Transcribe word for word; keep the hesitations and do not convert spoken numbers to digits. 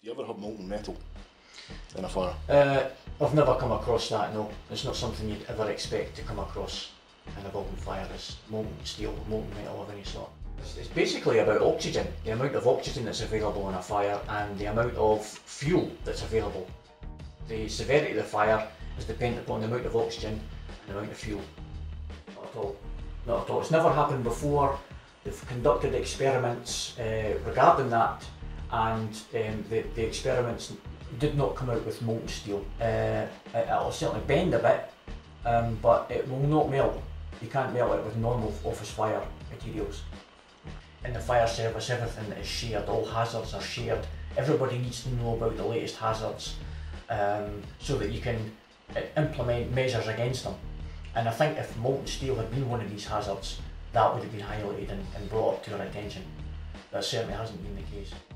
Do you ever have molten metal in a fire? Uh, I've never come across that, no. It's not something you'd ever expect to come across in a building fire, is molten steel, molten metal of any sort. It's, it's basically about oxygen, the amount of oxygen that's available in a fire and the amount of fuel that's available. The severity of the fire is dependent upon the amount of oxygen and the amount of fuel. Not at all. Not at all. It's never happened before. They've conducted experiments uh, regarding that, and um, the, the experiments did not come out with molten steel. Uh, it, it'll certainly bend a bit, um, but it will not melt. You can't melt it with normal office fire materials. In the fire service, everything is shared, all hazards are shared. Everybody needs to know about the latest hazards um, so that you can uh, implement measures against them. And I think if molten steel had been one of these hazards, that would have been highlighted and, and brought up to our attention. That certainly hasn't been the case.